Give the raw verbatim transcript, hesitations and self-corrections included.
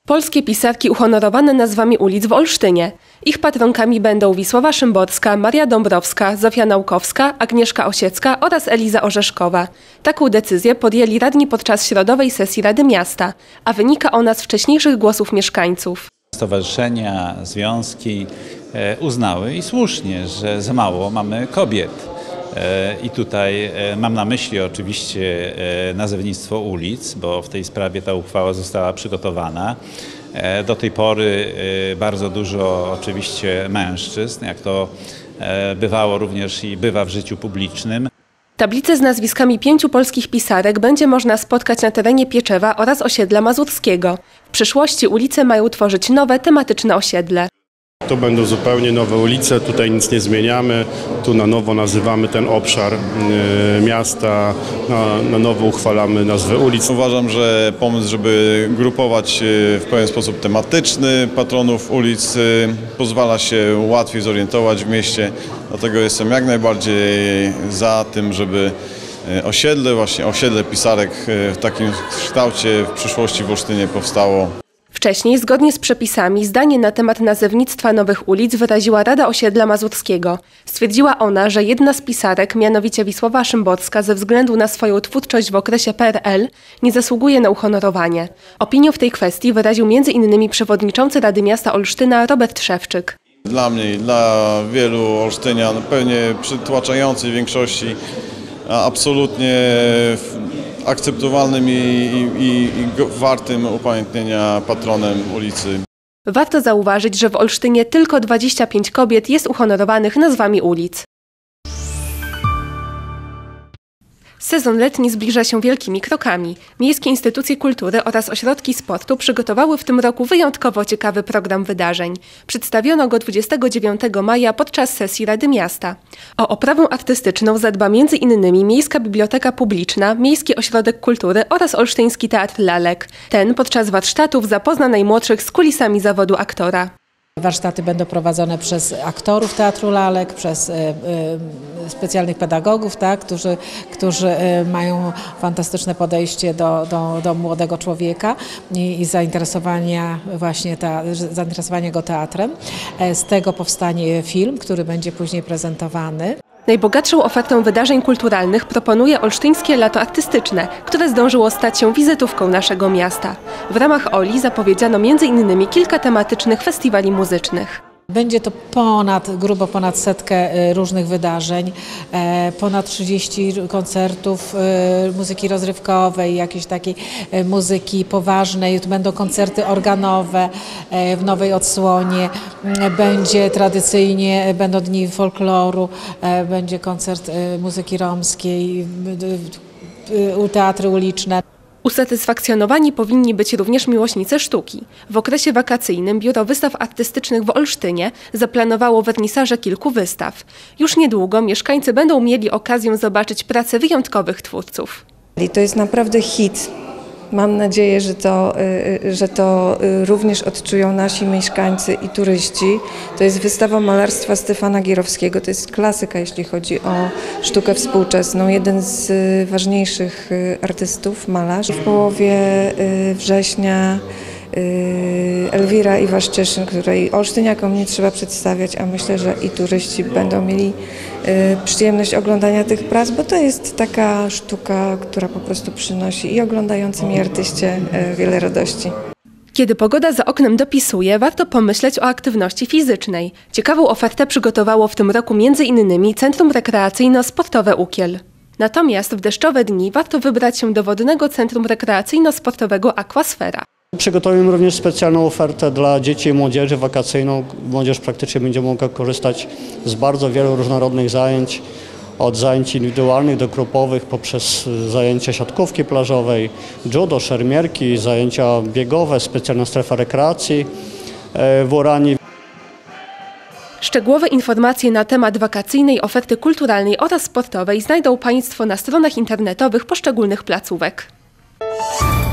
Polskie pisarki uhonorowane nazwami ulic w Olsztynie. Ich patronkami będą Wisława Szymborska, Maria Dąbrowska, Zofia Naukowska, Agnieszka Osiecka oraz Eliza Orzeszkowa. Taką decyzję podjęli radni podczas środowej sesji Rady Miasta, a wynika ona z wcześniejszych głosów mieszkańców. Stowarzyszenia, związki uznały i słusznie, że za mało mamy kobiet. I tutaj mam na myśli oczywiście nazewnictwo ulic, bo w tej sprawie ta uchwała została przygotowana. Do tej pory bardzo dużo oczywiście mężczyzn, jak to bywało również i bywa w życiu publicznym. Tablicę z nazwiskami pięciu polskich pisarek będzie można spotkać na terenie Pieczewa oraz osiedla mazurskiego. W przyszłości ulice mają tworzyć nowe, tematyczne osiedle. To będą zupełnie nowe ulice, tutaj nic nie zmieniamy, tu na nowo nazywamy ten obszar y, miasta, na, na nowo uchwalamy nazwę ulic. Uważam, że pomysł, żeby grupować w pewien sposób tematyczny patronów ulic pozwala się łatwiej zorientować w mieście, dlatego jestem jak najbardziej za tym, żeby osiedle, właśnie osiedle pisarek w takim kształcie w przyszłości w Olsztynie powstało. Wcześniej, zgodnie z przepisami, zdanie na temat nazewnictwa nowych ulic wyraziła Rada Osiedla Mazurskiego. Stwierdziła ona, że jedna z pisarek, mianowicie Wisława Szymborska, ze względu na swoją twórczość w okresie P R L nie zasługuje na uhonorowanie. Opinię w tej kwestii wyraził między innymi przewodniczący Rady Miasta Olsztyna Robert Szewczyk. Dla mnie i dla wielu Olsztynian, pewnie przytłaczającej większości, absolutnie akceptowalnym i, i, i wartym upamiętnienia patronem ulicy. Warto zauważyć, że w Olsztynie tylko dwadzieścia pięć kobiet jest uhonorowanych nazwami ulic. Sezon letni zbliża się wielkimi krokami. Miejskie instytucje kultury oraz ośrodki sportu przygotowały w tym roku wyjątkowo ciekawy program wydarzeń. Przedstawiono go dwudziestego dziewiątego maja podczas sesji Rady Miasta. O oprawę artystyczną zadba między innymi Miejska Biblioteka Publiczna, Miejski Ośrodek Kultury oraz Olsztyński Teatr Lalek. Ten podczas warsztatów zapozna najmłodszych z kulisami zawodu aktora. Warsztaty będą prowadzone przez aktorów Teatru Lalek, przez y, y, specjalnych pedagogów, tak, którzy, którzy y, mają fantastyczne podejście do, do, do młodego człowieka i, i zainteresowania właśnie ta, zainteresowanie go teatrem. Z tego powstanie film, który będzie później prezentowany. Najbogatszą ofertę wydarzeń kulturalnych proponuje Olsztyńskie Lato Artystyczne, które zdążyło stać się wizytówką naszego miasta. W ramach Oli zapowiedziano między innymi kilka tematycznych festiwali muzycznych. Będzie to ponad, grubo ponad setkę różnych wydarzeń, ponad trzydzieści koncertów muzyki rozrywkowej, jakiejś takiej muzyki poważnej. Będą koncerty organowe w nowej odsłonie, będzie tradycyjnie, będą dni folkloru, będzie koncert muzyki romskiej, teatry uliczne. Usatysfakcjonowani powinni być również miłośnicy sztuki. W okresie wakacyjnym Biuro Wystaw Artystycznych w Olsztynie zaplanowało wernisaże kilku wystaw. Już niedługo mieszkańcy będą mieli okazję zobaczyć pracę wyjątkowych twórców. To jest naprawdę hit. Mam nadzieję, że to, że to również odczują nasi mieszkańcy i turyści. To jest wystawa malarstwa Stefana Gierowskiego. To jest klasyka, jeśli chodzi o sztukę współczesną. Jeden z ważniejszych artystów, malarz. W połowie września Elwira Iwaszczyszyn, której olsztyniakom nie trzeba przedstawiać, a myślę, że i turyści będą mieli przyjemność oglądania tych prac, bo to jest taka sztuka, która po prostu przynosi i oglądającym, i artyście wiele radości. Kiedy pogoda za oknem dopisuje, warto pomyśleć o aktywności fizycznej. Ciekawą ofertę przygotowało w tym roku między innymi Centrum Rekreacyjno-Sportowe Ukiel. Natomiast w deszczowe dni warto wybrać się do wodnego Centrum Rekreacyjno-Sportowego Aquasfera. Przygotowujemy również specjalną ofertę dla dzieci i młodzieży wakacyjną. Młodzież praktycznie będzie mogła korzystać z bardzo wielu różnorodnych zajęć, od zajęć indywidualnych do grupowych, poprzez zajęcia siatkówki plażowej, judo, szermierki, zajęcia biegowe, specjalna strefa rekreacji w Uranii. Szczegółowe informacje na temat wakacyjnej oferty kulturalnej oraz sportowej znajdą Państwo na stronach internetowych poszczególnych placówek.